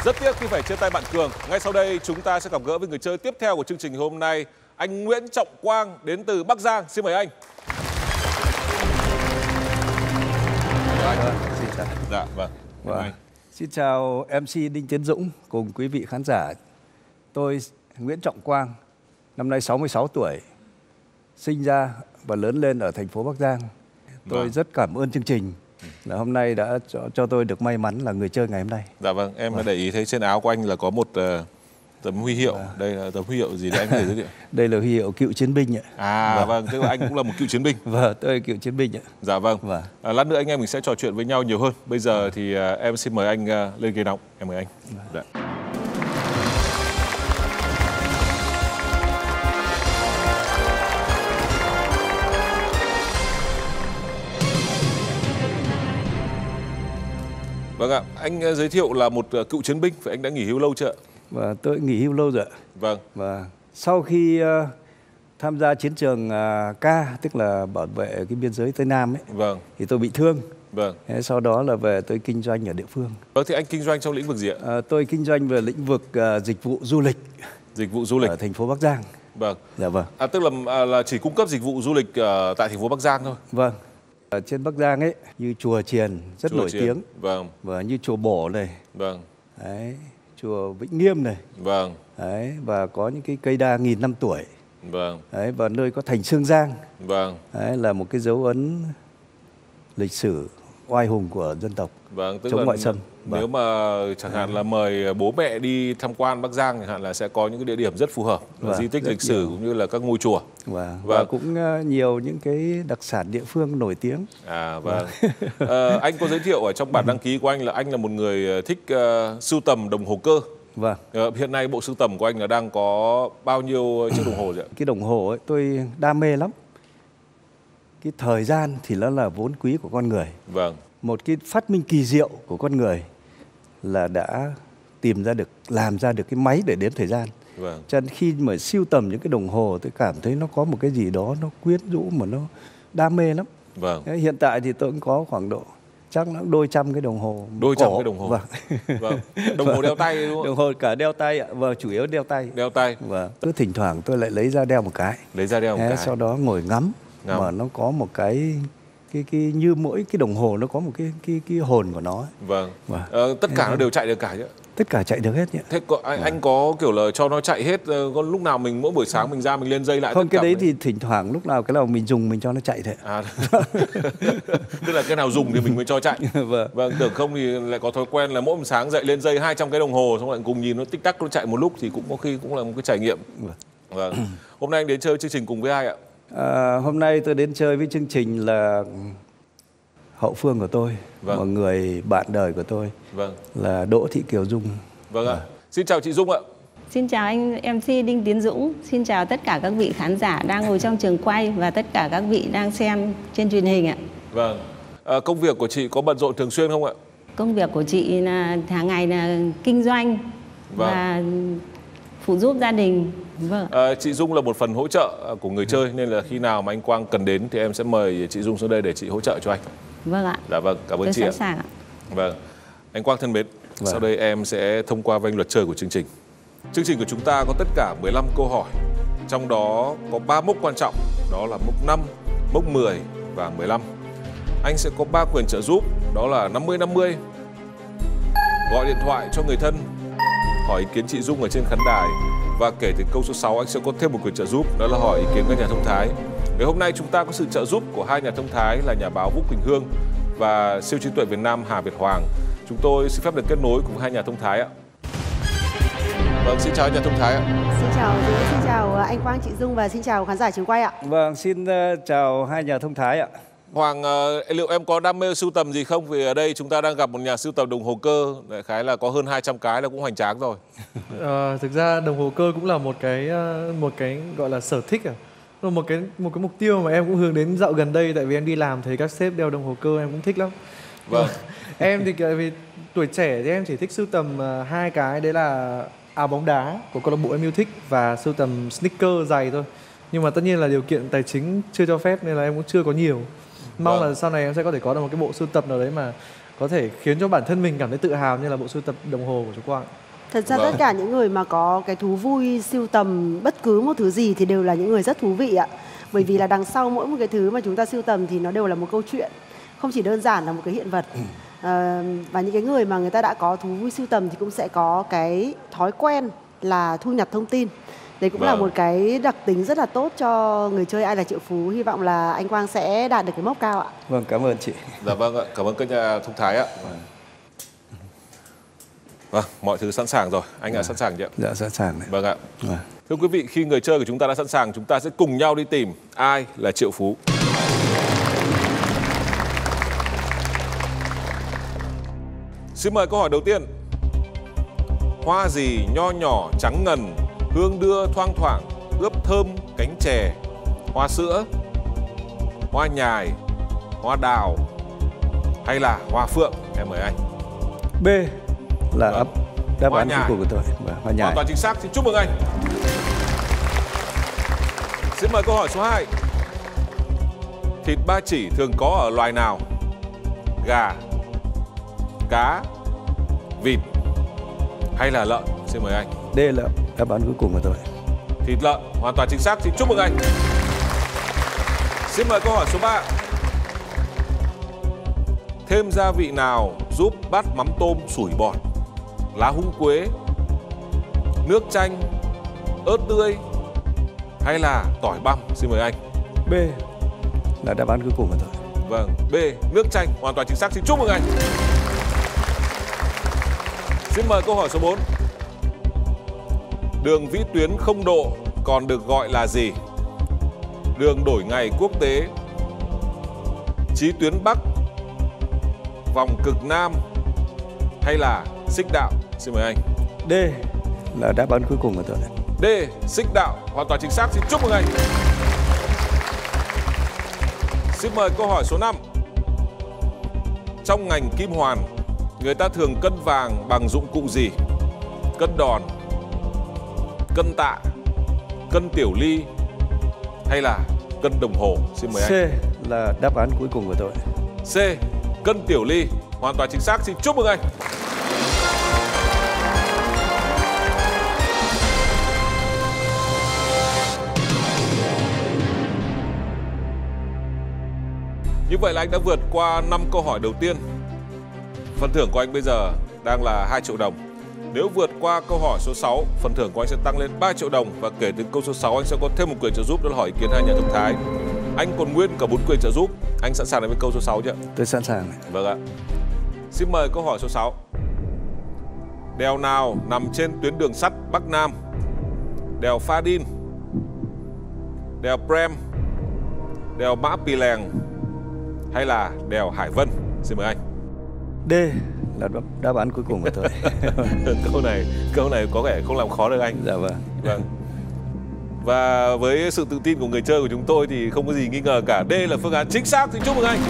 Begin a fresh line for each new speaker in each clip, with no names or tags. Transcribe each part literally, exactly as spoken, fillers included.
Rất tiếc khi phải chia tay bạn Cường. Ngay sau đây chúng ta sẽ gặp gỡ với người chơi tiếp theo của chương trình hôm nay, anh Nguyễn Trọng Quang đến từ Bắc Giang. Xin mời anh.
Vâng, xin chào.
Dạ, vâng.
Vâng. Xin chào em xê Đinh Tiến Dũng cùng quý vị khán giả. Tôi Nguyễn Trọng Quang, năm nay sáu mươi sáu tuổi, sinh ra và lớn lên ở thành phố Bắc Giang. Tôi vâng. rất cảm ơn chương trình là hôm nay đã cho, cho tôi được may mắn là người chơi ngày hôm nay.
Dạ vâng, em vâng. để ý thấy trên áo của anh là có một uh, tấm huy hiệu. À. Đây là tấm huy hiệu gì đấy anh có thể giới thiệu?
Đây là huy hiệu cựu chiến binh ạ.
À vâng. vâng, tức là anh cũng là một cựu chiến binh.
Vâng, tôi là cựu chiến binh ạ.
Dạ vâng. vâng. À, lát nữa anh em mình sẽ trò chuyện với nhau nhiều hơn. Bây giờ thì uh, em xin mời anh uh, lên ghế nóng. Em mời anh. Vâng. Dạ. Vâng ạ, anh giới thiệu là một cựu chiến binh, vậy anh đã nghỉ hưu lâu chưa ạ?
Và tôi nghỉ hưu lâu rồi ạ.
Vâng.
Và sau khi uh, tham gia chiến trường uh, K, tức là bảo vệ cái biên giới Tây Nam ấy,
vâng.
thì tôi bị thương.
Vâng.
Thế sau đó là về tôi kinh doanh ở địa phương.
Vâng, thì anh kinh doanh trong lĩnh vực gì ạ?
À, tôi kinh doanh về lĩnh vực uh, dịch vụ du lịch.
Dịch vụ du lịch
ở thành phố Bắc Giang.
Vâng.
Dạ vâng.
À, tức là là chỉ cung cấp dịch vụ du lịch uh, tại thành phố Bắc Giang thôi.
Vâng. Ở trên Bắc Giang ấy, như chùa Chiền rất chùa nổi Chiền. tiếng.
Vâng.
Và như chùa Bổ này.
Vâng.
Đấy, chùa Vĩnh Nghiêm này.
Vâng.
Đấy, và có những cái cây đa nghìn năm tuổi.
Vâng.
Đấy, và nơi có thành Sương Giang.
Vâng.
Đấy, là một cái dấu ấn lịch sử oai hùng của dân tộc.
Vâng, tức
chống
là
ngoại xâm.
Nếu
vâng.
mà chẳng hạn là mời bố mẹ đi tham quan Bắc Giang chẳng hạn là sẽ có những cái địa điểm rất phù hợp,
vâng,
di tích lịch sử nhiều. cũng như là các ngôi chùa.
Vâng. Và vâng. cũng nhiều những cái đặc sản địa phương nổi tiếng.
À vâng. vâng. à, anh có giới thiệu ở trong bản đăng ký của anh là anh là một người thích uh, sưu tầm đồng hồ cơ.
Vâng.
À, hiện nay bộ sưu tầm của anh là đang có bao nhiêu chiếc đồng hồ rồi ạ?
Cái đồng hồ ấy tôi đam mê lắm. Cái thời gian thì nó là vốn quý của con người.
Vâng.
Một cái phát minh kỳ diệu của con người là đã tìm ra được, làm ra được cái máy để đếm thời gian.
Vâng.
Cho nên khi mà sưu tầm những cái đồng hồ tôi cảm thấy nó có một cái gì đó nó quyến rũ mà nó đam mê lắm.
Vâng.
Hiện tại thì tôi cũng có khoảng độ chắc nó đôi trăm cái đồng hồ.
Đôi trăm cái đồng hồ.
Vâng.
Vâng. Đồng hồ đeo tay đúng không?
Đồng hồ cả đeo tay ạ. Vâng, chủ yếu đeo tay.
Đeo tay.
Vâng. Cứ thỉnh thoảng tôi lại lấy ra đeo một cái.
Lấy ra đeo một
Thế,
cái.
sau đó ngồi ngắm. Ngắm. Mà nó có một cái cái cái như mỗi cái đồng hồ nó có một cái cái cái hồn của nó ấy.
Vâng. Vâng. Ờ, tất cả nó đều chạy được cả chứ?
Tất cả chạy được hết nhỉ.
Thế có, anh, vâng. anh có kiểu là cho nó chạy hết, có lúc nào mình mỗi buổi sáng mình ra mình lên dây lại?
Không, cái đấy
mình...
thì thỉnh thoảng lúc nào cái nào mình dùng mình cho nó chạy thôi.
À, tức là cái nào dùng thì mình mới cho chạy.
Vâng.
Vâng, tưởng không thì lại có thói quen là mỗi một sáng dậy lên dây hai trăm cái đồng hồ xong lại cùng nhìn nó tích tắc nó chạy một lúc thì cũng có khi cũng là một cái trải nghiệm. Vâng. Vâng. Hôm nay anh đến chơi chương trình cùng với ai ạ? À,
hôm nay tôi đến chơi với chương trình là hậu phương của tôi, vâng. một người bạn đời của tôi, vâng. là Đỗ Thị Kiều Dung.
Vâng ạ. À. Xin chào chị Dung ạ.
Xin chào anh em xê Đinh Tiến Dũng. Xin chào tất cả các vị khán giả đang ngồi trong trường quay và tất cả các vị đang xem trên truyền hình ạ.
Vâng. À, công việc của chị có bận rộn thường xuyên không ạ?
Công việc của chị là hàng ngày là kinh doanh, vâng. và phụ giúp gia đình. Vâng.
À, chị Dung là một phần hỗ trợ của người chơi nên là khi nào mà anh Quang cần đến thì em sẽ mời chị Dung xuống đây để chị hỗ trợ cho anh.
Vâng ạ.
Dạ vâng, cảm ơn
Tôi
chị
sẵn
ạ.
sàng ạ.
Vâng. Anh Quang thân mến, vâng. sau đây em sẽ thông qua với anh luật chơi của chương trình. Chương trình của chúng ta có tất cả mười lăm câu hỏi. Trong đó có ba mốc quan trọng, đó là mốc năm, mốc mười và mười lăm. Anh sẽ có ba quyền trợ giúp, đó là năm mươi năm mươi. Gọi điện thoại cho người thân, hỏi ý kiến chị Dung ở trên khán đài. Và kể từ câu số sáu anh sẽ có thêm một quyền trợ giúp, đó là hỏi ý kiến các nhà thông thái. Ngày hôm nay chúng ta có sự trợ giúp của hai nhà thông thái là nhà báo Vũ Quỳnh Hương và siêu trí tuệ Việt Nam Hà Việt Hoàng. Chúng tôi xin phép được kết nối cùng hai nhà thông thái ạ. Vâng, xin chào nhà thông thái ạ.
Xin chào Dũng, xin chào anh Quang, chị Dung và xin chào khán giả trường quay ạ.
Vâng, xin uh, chào hai nhà thông thái ạ.
Hoàng, uh, liệu em có đam mê sưu tầm gì không? Vì ở đây chúng ta đang gặp một nhà sưu tầm đồng hồ cơ, đại khái là có hơn hai trăm cái là cũng hoành tráng rồi.
À, thực ra đồng hồ cơ cũng là một cái một cái gọi là sở thích à. Một cái một cái mục tiêu mà em cũng hướng đến dạo gần đây, tại vì em đi làm thấy các sếp đeo đồng hồ cơ em cũng thích lắm.
Vâng.
Em thì vì tuổi trẻ thì em chỉ thích sưu tầm uh, hai cái, đấy là áo bóng đá của câu lạc bộ em yêu thích và sưu tầm sneaker giày thôi. Nhưng mà tất nhiên là điều kiện tài chính chưa cho phép nên là em cũng chưa có nhiều. Mong vâng. là sau này em sẽ có thể có được một cái bộ sưu tập nào đấy mà có thể khiến cho bản thân mình cảm thấy tự hào như là bộ sưu tập đồng hồ của chú Quang.
Thật ra
Vâng.
tất cả những người mà có cái thú vui sưu tầm bất cứ một thứ gì thì đều là những người rất thú vị ạ. Bởi vì là đằng sau mỗi một cái thứ mà chúng ta sưu tầm thì nó đều là một câu chuyện, không chỉ đơn giản là một cái hiện vật. À, và những cái người mà người ta đã có thú vui sưu tầm thì cũng sẽ có cái thói quen là thu nhập thông tin. Đấy cũng là
Vâng.
một cái đặc tính rất là tốt cho người chơi Ai Là Triệu Phú. Hy vọng là anh Quang sẽ đạt được cái mốc cao ạ.
Vâng, cảm ơn chị.
Dạ vâng ạ, cảm ơn các nhà thông thái ạ. Vâng, mọi thứ sẵn sàng rồi. Anh đã sẵn sàng chưa?
Dạ, sẵn sàng đấy.
Vâng ạ.
Vâng.
Thưa quý vị, khi người chơi của chúng ta đã sẵn sàng, chúng ta sẽ cùng nhau đi tìm ai là triệu phú. Xin mời câu hỏi đầu tiên. Hoa gì nho nhỏ trắng ngần, hương đưa thoang thoảng, ướp thơm cánh chè? Hoa sữa, hoa nhài, hoa đào hay là hoa phượng? Em mời anh.
B là
Vâng.
đáp
Hoa
án cuối
nhài.
cùng của tôi. Vâng, hoa nhài.
Hoàn toàn chính xác, xin chúc mừng anh. Xin mời câu hỏi số hai. Thịt ba chỉ thường có ở loài nào? Gà, cá, vịt hay là lợn? Xin mời anh.
D là đáp án cuối cùng của tôi.
Thịt lợn, hoàn toàn chính xác, xin chúc mừng anh. Xin mời câu hỏi số ba. Thêm gia vị nào giúp bát mắm tôm sủi bọt? Lá húng quế, nước chanh, ớt tươi hay là tỏi băm? Xin mời anh.
B là đáp án cuối cùng của tôi.
Vâng, B, nước chanh, hoàn toàn chính xác, xin chúc mừng anh. Xin mời câu hỏi số bốn. Đường vĩ tuyến không độ còn được gọi là gì? Đường đổi ngày quốc tế, chí tuyến Bắc, vòng cực Nam hay là xích đạo? Xin mời anh.
D là đáp án cuối cùng của tôi.
D, xích đạo, hoàn toàn chính xác, xin chúc mừng anh. Xin mời câu hỏi số năm. Trong ngành kim hoàn, người ta thường cân vàng bằng dụng cụ gì? Cân đòn, cân tạ, cân tiểu ly hay là cân đồng hồ? Xin mời
C
anh.
là đáp án cuối cùng của tôi.
C, cân tiểu ly, hoàn toàn chính xác, xin chúc mừng anh. Như vậy là anh đã vượt qua năm câu hỏi đầu tiên. Phần thưởng của anh bây giờ đang là hai triệu đồng. Nếu vượt qua câu hỏi số sáu, phần thưởng của anh sẽ tăng lên ba triệu đồng. Và kể từ câu số sáu anh sẽ có thêm một quyền trợ giúp, đó là hỏi ý kiến hai nhà thông thái. Anh còn nguyên cả bốn quyền trợ giúp. Anh sẵn sàng đến với câu số sáu chưa?
Tôi sẵn sàng.
Vâng ạ. Xin mời câu hỏi số sáu. Đèo nào nằm trên tuyến đường sắt Bắc Nam? Đèo Pha Đin, đèo Prem, đèo Mã Pì Lèng hay là đèo Hải Vân? Xin mời anh.
D là đáp, đáp án cuối cùng của tôi.
câu này câu này có vẻ không làm khó được anh.
Dạ vâng.
Vâng. Và với sự tự tin của người chơi của chúng tôi thì không có gì nghi ngờ cả. D là phương án chính xác, thì chúc mừng anh.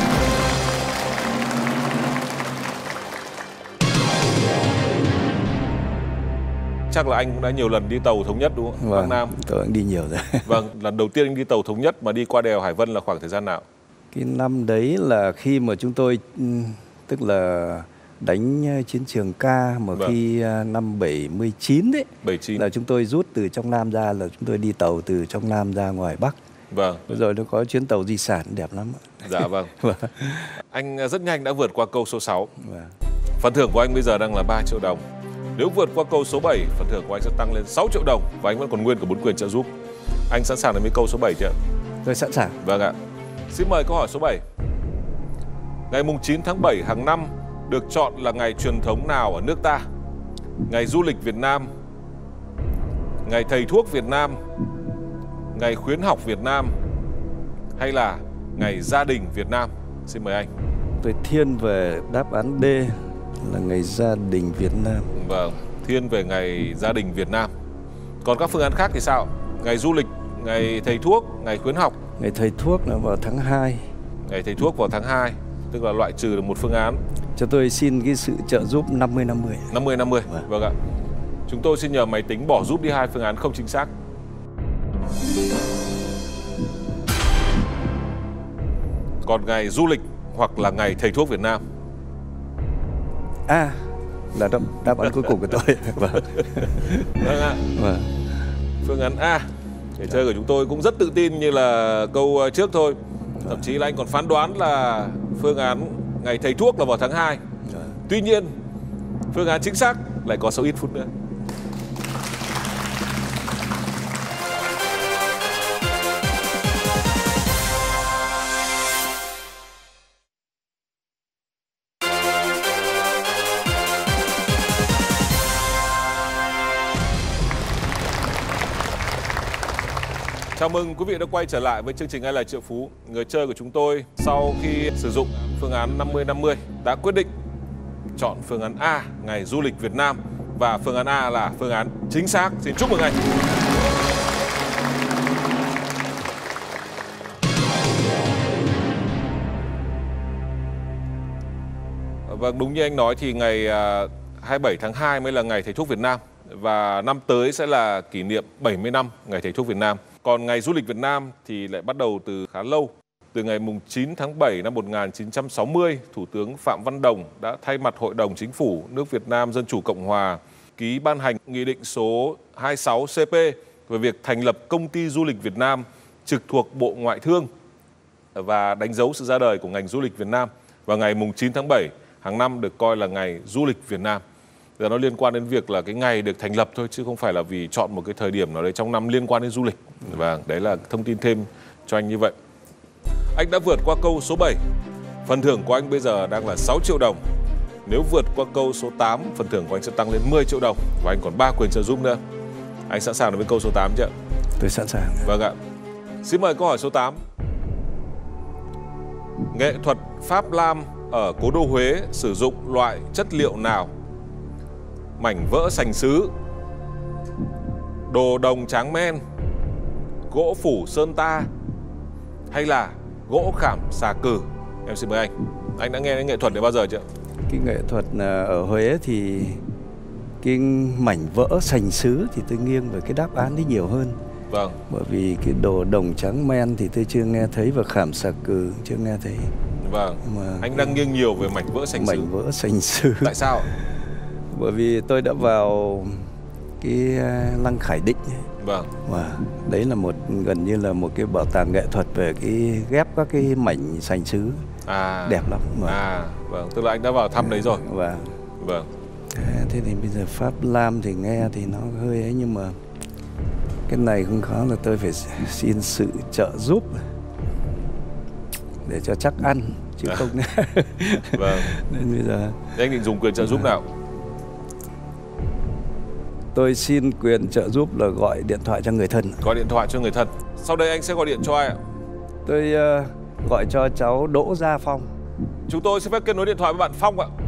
Chắc là anh cũng đã nhiều lần đi tàu thống nhất đúng không?
Vâng,
Bắc Nam.
tôi cũng đi nhiều rồi.
Vâng, lần đầu tiên anh đi tàu thống nhất mà đi qua đèo Hải Vân là khoảng thời gian nào?
Cái năm đấy là khi mà chúng tôi ừm, tức là đánh chiến trường ca mà
Vâng.
khi à, năm bảy mươi chín đấy
bảy chín.
là chúng tôi rút từ trong Nam ra, là chúng tôi đi tàu từ trong Nam ra ngoài Bắc.
Vâng.
Rồi nó có chuyến tàu di sản đẹp lắm.
Dạ vâng.
Vâng.
Anh rất nhanh đã vượt qua câu số sáu.
Vâng.
Phần thưởng của anh bây giờ đang là ba triệu đồng. Nếu vượt qua câu số bảy, phần thưởng của anh sẽ tăng lên sáu triệu đồng và anh vẫn còn nguyên cả bốn quyền trợ giúp. Anh sẵn sàng đến với câu số bảy chưa?
Tôi sẵn sàng.
Vâng ạ. Xin mời câu hỏi số bảy. Ngày mùng chín tháng bảy hàng năm được chọn là ngày truyền thống nào ở nước ta? Ngày du lịch Việt Nam, ngày thầy thuốc Việt Nam, ngày khuyến học Việt Nam hay là ngày gia đình Việt Nam? Xin mời anh.
Tôi thiên về đáp án D là ngày gia đình Việt Nam.
Vâng, thiên về ngày gia đình Việt Nam. Còn các phương án khác thì sao? Ngày du lịch, ngày thầy thuốc, ngày khuyến học.
Ngày thầy thuốc là vào tháng hai.
Ngày thầy thuốc vào tháng hai, tức là loại trừ được một phương án.
Cho tôi xin cái sự trợ giúp năm mươi năm mươi.
năm mươi năm mươi.
Vâng.
Vâng ạ. Chúng tôi xin nhờ máy tính bỏ giúp đi hai phương án không chính xác. Còn ngày du lịch hoặc là ngày thầy thuốc Việt Nam.
A là đáp, đáp án cuối cùng của tôi. Vâng.
Vâng ạ.
Vâng.
Phương án A. Người chơi của chúng tôi cũng rất tự tin như là câu trước thôi. Thậm chí là anh còn phán đoán là phương án ngày thầy thuốc là vào tháng hai. Tuy nhiên, phương án chính xác lại có sau ít phút nữa. Chào mừng quý vị đã quay trở lại với chương trình Ai là triệu phú. Người chơi của chúng tôi sau khi sử dụng phương án năm mươi năm mươi đã quyết định chọn phương án A, ngày du lịch Việt Nam. Và phương án A là phương án chính xác. Xin chúc mừng anh. Vâng, đúng như anh nói thì ngày hai mươi bảy tháng hai mới là ngày thầy thuốc Việt Nam. Và năm tới sẽ là kỷ niệm bảy mươi năm ngày thầy thuốc Việt Nam. Còn ngày du lịch Việt Nam thì lại bắt đầu từ khá lâu. Từ ngày chín tháng bảy năm một nghìn chín trăm sáu mươi, Thủ tướng Phạm Văn Đồng đã thay mặt Hội đồng Chính phủ nước Việt Nam Dân chủ Cộng hòa ký ban hành Nghị định số hai mươi sáu C P về việc thành lập Công ty Du lịch Việt Nam trực thuộc Bộ Ngoại thương và đánh dấu sự ra đời của ngành du lịch Việt Nam. Và ngày chín tháng bảy hàng năm được coi là ngày du lịch Việt Nam. Giờ nó liên quan đến việc là cái ngày được thành lập thôi, chứ không phải là vì chọn một cái thời điểm nào đấy trong năm liên quan đến du lịch. Và đấy là thông tin thêm cho anh như vậy. Anh đã vượt qua câu số bảy. Phần thưởng của anh bây giờ đang là sáu triệu đồng. Nếu vượt qua câu số tám, phần thưởng của anh sẽ tăng lên mười triệu đồng. Và anh còn ba quyền trợ giúp nữa. Anh sẵn sàng đối với câu số tám chưa?
Tôi sẵn sàng.
Vâng ạ. Xin mời câu hỏi số tám. Nghệ thuật Pháp Lam ở cố đô Huế sử dụng loại chất liệu nào? Mảnh vỡ sành sứ, đồ đồng tráng men, gỗ phủ sơn ta hay là gỗ khảm xà cừ? Em xin mời anh. Anh đã nghe đến nghệ thuật này bao giờ chưa?
Cái nghệ thuật ở Huế thì cái mảnh vỡ sành sứ thì tôi nghiêng về cái đáp án đấy nhiều hơn.
Vâng.
Bởi vì cái đồ đồng tráng men thì tôi chưa nghe thấy, và khảm xà cừ chưa nghe thấy.
Vâng.
Mà
anh đang nghiêng nhiều về mảnh vỡ sành sứ.
Mảnh vỡ sành sứ.
Tại sao?
Bởi vì tôi đã vào cái Lăng Khải Định.
Vâng.
Và đấy là một gần như là một cái bảo tàng nghệ thuật về cái ghép các cái mảnh sành sứ.
À.
Đẹp lắm. Mà.
À, vâng. Tức là anh đã vào thăm đấy rồi.
Vâng.
Vâng.
Thế thì bây giờ Pháp Lam thì nghe thì nó hơi ấy, nhưng mà cái này không khó, là tôi phải xin sự trợ giúp để cho chắc ăn chứ không.
Vâng.
Nên bây giờ
thế anh định dùng quyền trợ giúp nào?
Tôi xin quyền trợ giúp là gọi điện thoại cho người thân.
Gọi điện thoại cho người thân. Sau đây anh sẽ gọi điện cho ai ạ?
Tôi uh, gọi cho cháu Đỗ Gia Phong.
Chúng tôi xin phép kết nối điện thoại với bạn Phong ạ.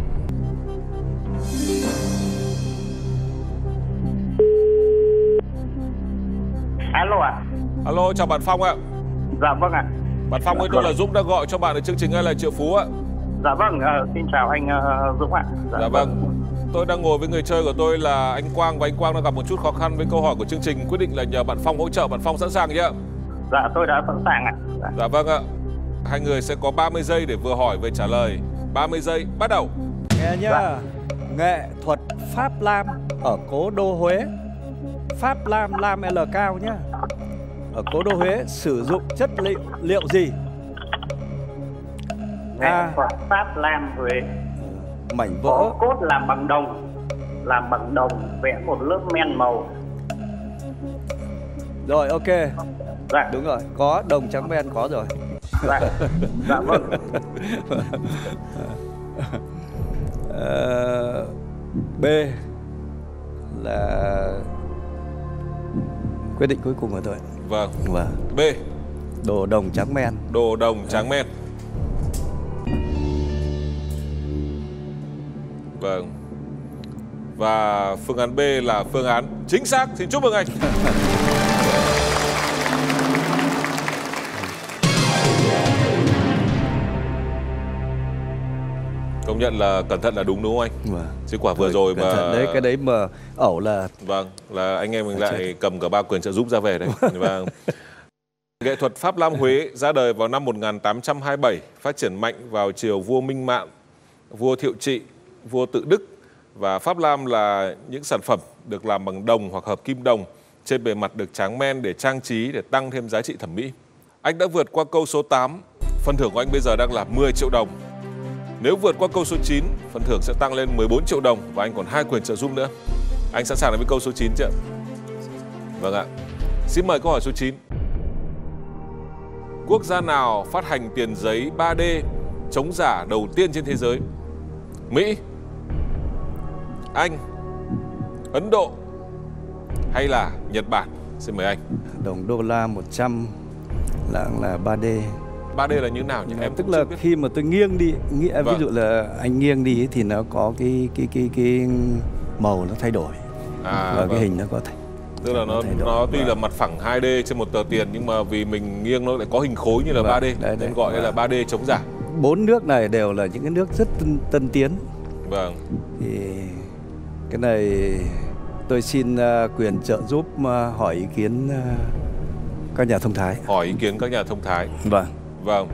Alo ạ.
Alo, chào bạn Phong ạ.
Dạ vâng ạ.
Bạn Phong ơi, tôi là Dũng đã gọi cho bạn ở chương trình Ai là triệu phú ạ.
Dạ vâng, uh, xin chào anh uh, Dũng ạ.
Dạ, dạ vâng. Tôi đang ngồi với người chơi của tôi là anh Quang, và anh Quang đang gặp một chút khó khăn với câu hỏi của chương trình, quyết định là nhờ bạn Phong hỗ trợ. Bạn Phong sẵn sàng chưa?
Dạ, tôi đã sẵn sàng ạ. Dạ,
dạ vâng ạ. Hai người sẽ có ba mươi giây để vừa hỏi vừa trả lời. ba mươi giây, bắt đầu.
Nghe nhá. Dạ. Nghệ thuật Pháp Lam ở cố đô Huế. Pháp Lam, Lam L cao nhá. Ở cố đô Huế sử dụng chất liệu liệu gì?
Nghệ thuật Pháp Lam Huế.
Mảnh vỡ.
Có cốt làm bằng đồng, làm bằng đồng, vẽ một lớp men màu.
Rồi, ok.
Dạ.
Đúng rồi, có đồng trắng men có rồi.
Dạ, dạ vâng.
uh, B là quyết định cuối cùng của tôi.
Vâng.
Vâng.
B.
Đồ đồng trắng men.
Đồ đồng trắng men. Vâng. Và phương án B là phương án chính xác. Xin chúc mừng anh. Công nhận là cẩn thận là đúng đúng không anh?
Vâng.
Chứ quả vừa rồi mà
đấy, cái đấy mà ẩu là
vâng, là anh em mình lại cầm cả ba quyền trợ giúp ra về đấy. Vâng. Nghệ thuật Pháp Lam Huế ra đời vào năm một nghìn tám trăm hai mươi bảy, phát triển mạnh vào triều vua Minh Mạng, vua Thiệu Trị vua tự Đức và Pháp Lam là những sản phẩm được làm bằng đồng hoặc hợp kim đồng, trên bề mặt được tráng men để trang trí, để tăng thêm giá trị thẩm mỹ. Anh đã vượt qua câu số tám, phần thưởng của anh bây giờ đang là mười triệu đồng. Nếu vượt qua câu số chín, phần thưởng sẽ tăng lên mười bốn triệu đồng và anh còn hai quyền trợ giúp nữa. Anh sẵn sàng với câu số chín chưa? Vâng ạ. Xin mời câu hỏi số chín. Quốc gia nào phát hành tiền giấy ba D chống giả đầu tiên trên thế giới? Mỹ, Anh, Ấn Độ hay là Nhật Bản? Xin mời anh.
Đồng đô la một trăm là là ba D.
ba D là như nào nhỉ? Em
tức là khi mà tôi nghiêng đi, nghĩa
vâng.
ví dụ là anh nghiêng đi ấy, thì nó có cái cái cái cái màu nó thay đổi.
À,
và
vâng.
cái hình nó có thay.
Tức là nó nó tuy là mặt phẳng hai D trên một tờ tiền nhưng mà vì mình nghiêng nó lại có hình khối như là vâng, ba D đấy, nên gọi vâng. là ba D chống giả.
Bốn nước này đều là những cái nước rất tân, tân tiến.
Vâng.
Thì cái này tôi xin uh, quyền trợ giúp uh, hỏi ý kiến uh, các nhà thông thái.
Hỏi ý kiến các nhà thông thái.
Vâng.
Vâng.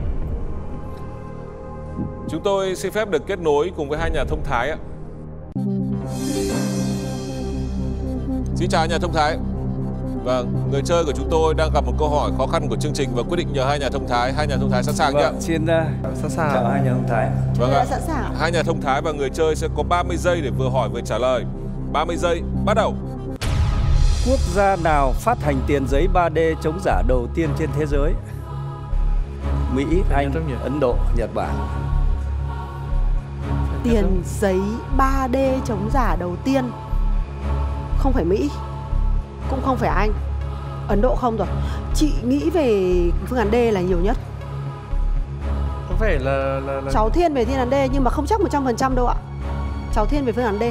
Chúng tôi xin phép được kết nối cùng với hai nhà thông thái ạ. Xin chào nhà thông thái. Vâng, người chơi của chúng tôi đang gặp một câu hỏi khó khăn của chương trình và quyết định nhờ hai nhà thông thái. Hai nhà thông thái sẵn sàng
vâng,
chưa?
Xin uh,
sẵn sàng.
chào hai nhà thông thái.
Vâng ạ.
Sẵn sàng.
Hai nhà thông thái và người chơi sẽ có ba mươi giây để vừa hỏi vừa trả lời. ba mươi giây, bắt đầu.
Quốc gia nào phát hành tiền giấy ba D chống giả đầu tiên trên thế giới? Mỹ, Anh, Ấn Độ, Nhật Bản.
Tiền giấy ba D chống giả đầu tiên không phải Mỹ, cũng không phải Anh, Ấn Độ không rồi. Chị nghĩ về phương án D là nhiều nhất.
Có vẻ là, là, là...
Cháu thiên về phương án D nhưng mà không chắc một trăm phần trăm đâu ạ. Cháu thiên về phương án D.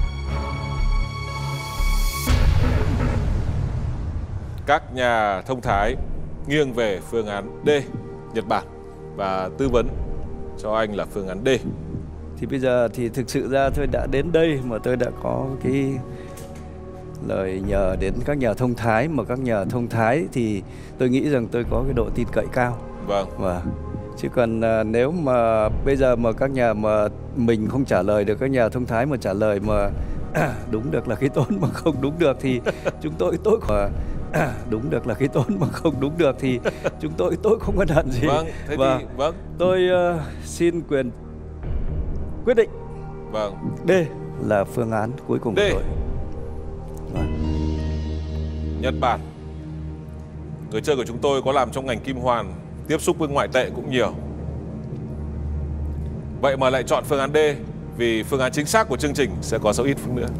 Các nhà thông thái nghiêng về phương án D, Nhật Bản, và tư vấn cho anh là phương án D.
Thì bây giờ thì thực sự ra tôi đã đến đây mà tôi đã có cái lời nhờ đến các nhà thông thái, mà các nhà thông thái thì tôi nghĩ rằng tôi có cái độ tin cậy cao.
Vâng.
Và chứ còn à, nếu mà bây giờ mà các nhà mà mình không trả lời được, các nhà thông thái mà trả lời mà đúng được là cái tốn mà không đúng được thì chúng tôi tôi mà đúng được là cái tốn mà không đúng được thì chúng tôi tôi không có hận gì.
Vâng, thế
và
thì vâng.
Tôi uh, xin quyền quyết định.
Vâng.
D là phương án cuối cùng
D.
của tôi. Vâng.
Nhật Bản. Người chơi của chúng tôi có làm trong ngành kim hoàn, tiếp xúc với ngoại tệ cũng nhiều. Vậy mà lại chọn phương án D vì phương án chính xác của chương trình sẽ có sau ít phút nữa.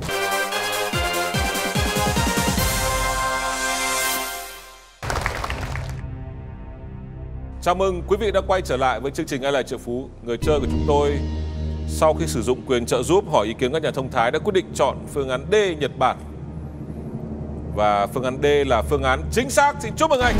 Chào mừng quý vị đã quay trở lại với chương trình Ai là triệu phú. Người chơi của chúng tôi sau khi sử dụng quyền trợ giúp hỏi ý kiến các nhà thông thái đã quyết định chọn phương án D, Nhật Bản. Và phương án D là phương án chính xác. Xin chúc mừng anh.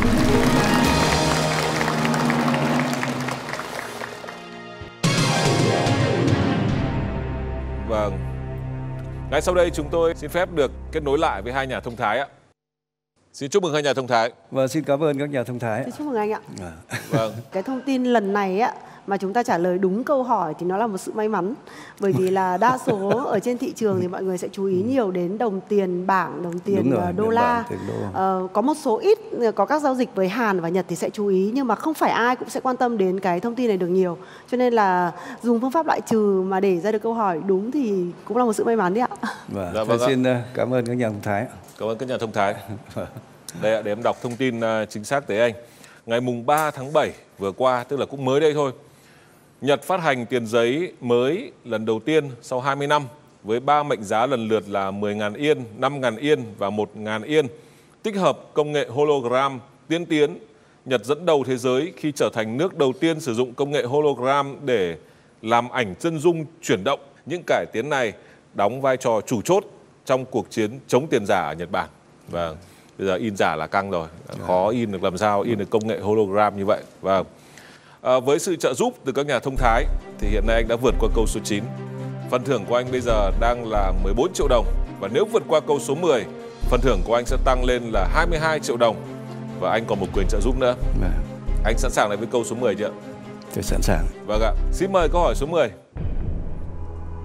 Vâng. Ngay sau đây chúng tôi xin phép được kết nối lại với hai nhà thông thái ạ. Xin chúc mừng hai nhà thông thái.
Vâng, xin cảm ơn các nhà thông thái.
Xin chúc mừng anh ạ.
À.
Vâng.
Cái thông tin lần này á mà chúng ta trả lời đúng câu hỏi thì nó là một sự may mắn, bởi vì là đa số ở trên thị trường thì mọi người sẽ chú ý nhiều đến đồng tiền bảng, đồng tiền rồi, đô la.
đô.
Ờ, có một số ít có các giao dịch với Hàn và Nhật thì sẽ chú ý, nhưng mà không phải ai cũng sẽ quan tâm đến cái thông tin này được nhiều. Cho nên là dùng phương pháp loại trừ mà để ra được câu hỏi đúng thì cũng là một sự may mắn đấy ạ.
Vâng,
dạ,
tôi
vâng
xin cảm ơn các nhà thông thái.
Cảm ơn các nhà thông thái. Đây ạ, để em đọc thông tin uh, chính xác tới anh. Ngày mùng ba tháng bảy vừa qua, tức là cũng mới đây thôi, Nhật phát hành tiền giấy mới lần đầu tiên sau hai mươi năm với ba mệnh giá lần lượt là mười nghìn yên, năm nghìn yên và một nghìn yên. Tích hợp công nghệ hologram tiên tiến, Nhật dẫn đầu thế giới khi trở thành nước đầu tiên sử dụng công nghệ hologram để làm ảnh chân dung chuyển động. Những cải tiến này đóng vai trò chủ chốt trong cuộc chiến chống tiền giả ở Nhật Bản. Và bây giờ in giả là căng rồi, khó in được làm sao in được công nghệ hologram như vậy. Và à, với sự trợ giúp từ các nhà thông thái thì hiện nay anh đã vượt qua câu số chín. Phần thưởng của anh bây giờ đang là mười bốn triệu đồng. Và nếu vượt qua câu số mười, phần thưởng của anh sẽ tăng lên là hai mươi hai triệu đồng. Và anh còn một quyền trợ giúp nữa.
Vâng.
Anh sẵn sàng lại với câu số mười chưa?
Tôi sẵn sàng.
Vâng ạ. Xin mời câu hỏi số mười.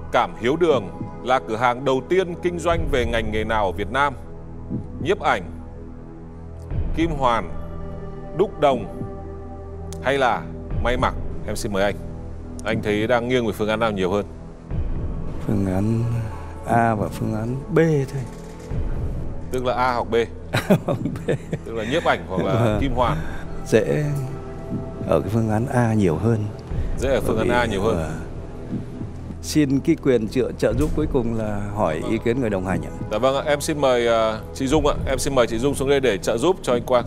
Cảm Hiếu Đường là cửa hàng đầu tiên kinh doanh về ngành nghề nào ở Việt Nam? Nhiếp ảnh, kim hoàn, đúc đồng hay là may mặc? Em xin mời anh. Anh thấy đang nghiêng về phương án nào nhiều hơn?
Phương án A và phương án B thôi.
Tức là A hoặc B?
B.
Tức là nhiếp ảnh hoặc là kim hoàn?
Dễ ở cái phương án A nhiều hơn.
Dễ ở phương án A nhiều hơn.
Xin cái quyền trợ trợ giúp cuối cùng là hỏi ý kiến người đồng hành ạ.
Dạ vâng ạ, em xin mời uh, chị Dung ạ. Em xin mời chị Dung xuống đây để trợ giúp cho anh Quang.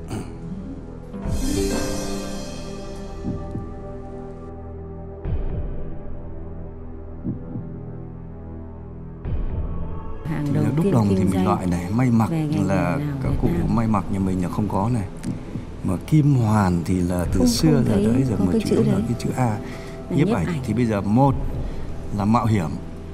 Hàng đầu
Đúc
tiên
đồng thì
kinh
mình
doanh
loại này, may mặc
về ngành
là
nào
các
Việt
cụ
Nam.
may mặc nhà mình là không có này. Mà kim hoàn thì là từ
Không-
xưa
không
giờ
thấy
đấy giờ
có
mà
cái
chủ
chữ
yếu là
đấy.
cái chữ A.
Là
Nhiếp
nhiếp
ảnh
ảnh.
thì bây giờ một là mạo hiểm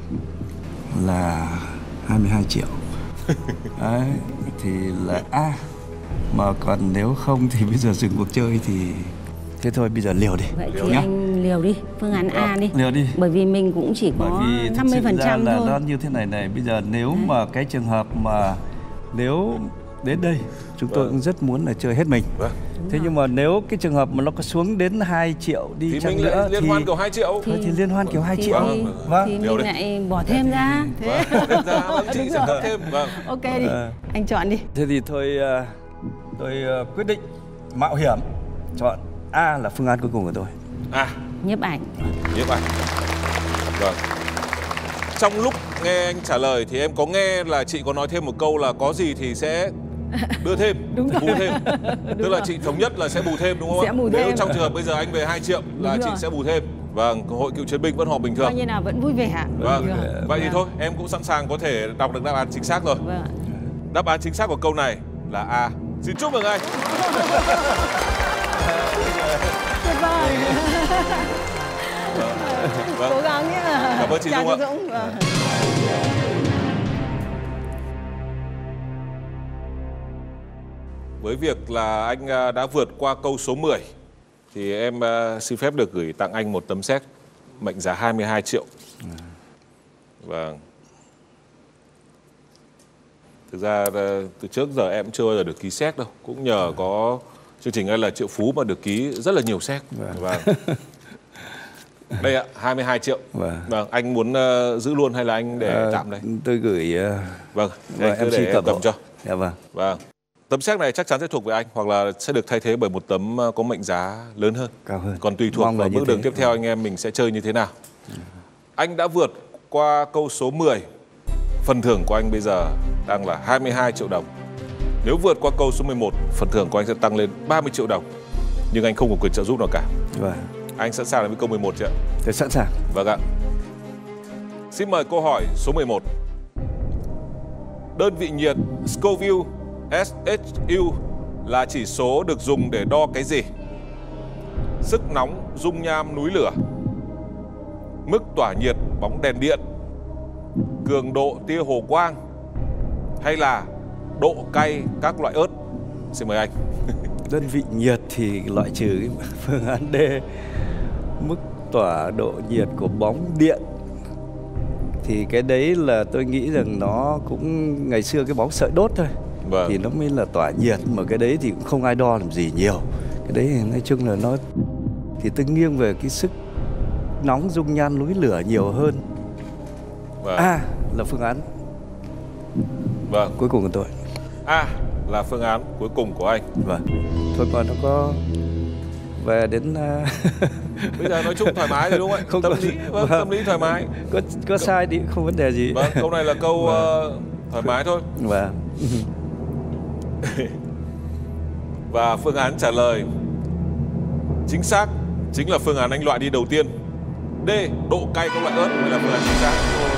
là hai mươi hai triệu. Đấy, thì là A. Mà còn nếu không thì bây giờ dừng cuộc chơi thì thế thôi, bây giờ liều đi.
Vậy
Liều
thì
nhá.
anh liều đi, phương án A đi.
Liều đi.
Bởi vì mình cũng chỉ
Bởi
có
vì thực
năm mươi
sự
phần
ra
trăm
là
thôi.
nó như thế này này, bây giờ nếu
Đấy.
mà cái trường hợp mà nếu đến đây chúng tôi
Vâng.
cũng rất muốn là chơi hết mình.
Vâng.
Thế nhưng mà nếu cái trường hợp mà nó có xuống đến hai triệu đi
Thì
chăng
mình
nữa
lại liên
thì
hoan kiểu hai triệu.
Thôi thì liên hoan kiểu hai
thì,
triệu.
thì,
Vâng.
thì
Liều
mình
đi.
lại bỏ thêm ra. Thế.
Vâng, bỏ thêm ra, vâng, chị
Đúng
sẽ
rồi.
cấp thêm. Vâng.
Ok đi,
Ờ.
anh chọn đi.
Thế thì thôi ờ, tôi ờ, quyết định mạo hiểm, chọn A là phương án cuối cùng của tôi.
À,
Nhiếp ảnh.
nhiếp ảnh. Vâng. Trong lúc nghe anh trả lời thì em có nghe là chị có nói thêm một câu là có gì thì sẽ đưa thêm,
Đúng
bù thêm. Tức là chị thống nhất là sẽ bù thêm đúng không ạ?
Sẽ bù
Nếu
thêm.
trong trường hợp bây giờ anh về hai triệu là
Đúng
chị
rồi.
sẽ bù thêm. Vâng, hội cựu chiến binh vẫn họp bình thường.
Coi như nào vẫn vui vẻ ạ.
Vâng,
Được.
vậy thì
Vâng.
thôi, em cũng sẵn sàng có thể đọc được đáp án chính xác rồi.
Vâng ạ.
Đáp án chính xác của câu này là A. Xin chúc mừng anh.
Tuyệt vời.
Vâng.
Cố gắng nhé.
Cảm ơn chị
Chào
Dung ạ.
Dũng. Vâng.
Với việc là anh à, đã vượt qua câu số mười thì em à, xin phép được gửi tặng anh một tấm séc mệnh giá hai mươi hai triệu. Vâng. Thực ra à, từ trước giờ em chưa bao giờ được ký séc đâu. Cũng nhờ có chương trình hay là Triệu Phú mà được ký rất là nhiều séc. Vâng. Đây ạ, hai mươi hai triệu.
Vâng.
Vâng, anh muốn uh, giữ luôn hay là anh để
Ờ,
tạm đây?
Tôi gửi uh,
Vâng, thế anh cứ
em
để
xê
em
cầm
cầm
hộ.
cho.
Dạ vâng.
Vâng. Tấm séc này chắc chắn sẽ thuộc về anh hoặc là sẽ được thay thế bởi một tấm uh, có mệnh giá lớn hơn.
Cao hơn.
Còn tùy thuộc
Mong là
vào
như
bước đường
thế.
tiếp theo anh em mình sẽ chơi như thế nào. Anh đã vượt qua câu số mười. Phần thưởng của anh bây giờ đang là hai mươi hai triệu đồng. Nếu vượt qua câu số mười một, phần thưởng của anh sẽ tăng lên ba mươi triệu đồng. Nhưng anh không có quyền trợ giúp nào cả.
Vâng.
Anh sẵn sàng với câu mười một chưa ạ?
Tôi sẵn sàng.
Vâng ạ. Xin mời câu hỏi số mười một. Đơn vị nhiệt Scoville S H U là chỉ số được dùng để đo cái gì? Sức nóng dung nham núi lửa, mức tỏa nhiệt bóng đèn điện, cường độ tia hồ quang hay là độ cay các loại ớt? Xin mời anh.
Đơn vị nhiệt thì loại trừ cái phương án D, mức tỏa độ nhiệt của bóng điện. Thì cái đấy là tôi nghĩ rằng nó cũng ngày xưa cái bóng sợi đốt thôi.
Vâng.
Thì nó mới là tỏa nhiệt, mà cái đấy thì cũng không ai đo làm gì nhiều. Cái đấy thì nói chung là nó thì tôi nghiêng về cái sức nóng dung nhan núi lửa nhiều hơn.
Vâng.
A là phương án
Vâng.
cuối cùng của tôi.
A là phương án cuối cùng của anh.
Vâng. Thôi còn nó có về đến uh,
Bây giờ nói chung thoải mái rồi đúng không ạ?
Không
Tâm
có-
lý, vâng,
vâng.
tâm lý thoải mái.
có có sai thì không vấn đề gì.
Vâng, câu này là câu uh, thoải mái thôi.
Vâng.
Và phương án trả lời chính xác chính là phương án anh loại đi đầu tiên. D, độ cay các loại ớt mới là phương án chính xác.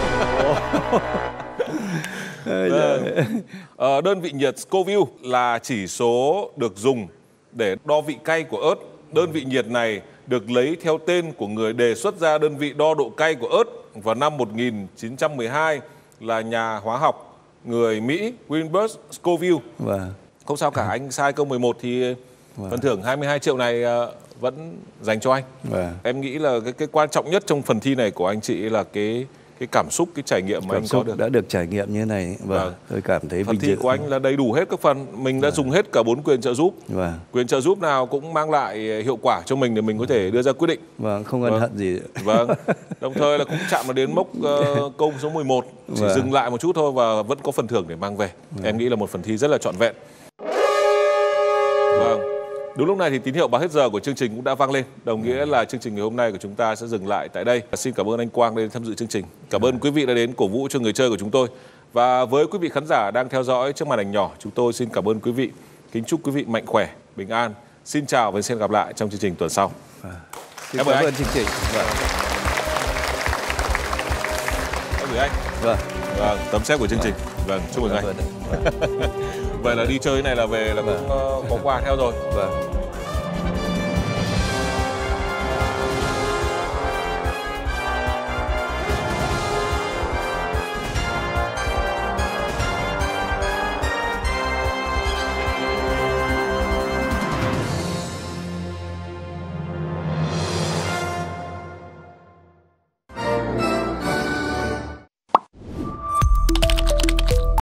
Vâng. Ờ, đơn vị nhiệt Scoville là chỉ số được dùng để đo vị cay của ớt. Đơn vị nhiệt này được lấy theo tên của người đề xuất ra đơn vị đo độ cay của ớt vào năm một nghìn chín trăm mười hai là nhà hóa học người Mỹ Wilbur Scoville.
Vâng.
Không sao cả, anh sai câu mười một thì
Vâng.
phần thưởng hai mươi hai triệu này uh, vẫn dành cho anh.
Vâng.
Em nghĩ là cái cái quan trọng nhất trong phần thi này của anh chị là cái cái cảm xúc, cái trải nghiệm mà
Cảm
anh
xúc
có được.
đã được trải nghiệm như này. Vâng.
Vâng.
Tôi cảm thấy
Phần
vinh
thi
dự.
của anh là đầy đủ hết các phần. Mình đã
Vâng.
dùng hết cả bốn quyền trợ giúp.
Vâng.
Quyền trợ giúp nào cũng mang lại hiệu quả cho mình để mình có thể đưa ra quyết định.
Vâng, không ân
Vâng.
hận gì.
Vâng. Đồng thời là cũng chạm vào đến mốc uh, câu số mười một. Chỉ
Vâng.
dừng lại một chút thôi và vẫn có phần thưởng để mang về.
Vâng.
Em nghĩ là một phần thi rất là trọn vẹn. Vâng. Đúng lúc này thì tín hiệu báo hết giờ của chương trình cũng đã vang lên. Đồng nghĩa là chương trình ngày hôm nay của chúng ta sẽ dừng lại tại đây. Xin cảm ơn anh Quang đã đến tham dự chương trình. Cảm ơn quý vị đã đến cổ vũ cho người chơi của chúng tôi. Và với quý vị khán giả đang theo dõi trước màn ảnh nhỏ, chúng tôi xin cảm ơn quý vị. Kính chúc quý vị mạnh khỏe, bình an. Xin chào và xin gặp lại trong chương trình tuần sau.
Xin
Em mời
cảm
anh.
ơn chương trình. Vâng.
Em gửi anh.
Vâng.
Vâng, tấm séc của chương trình. Vâng, chúc mừng anh.
Vâng.
Vậy là đi chơi này là về là cũng uh, có quà theo rồi.
Vâng.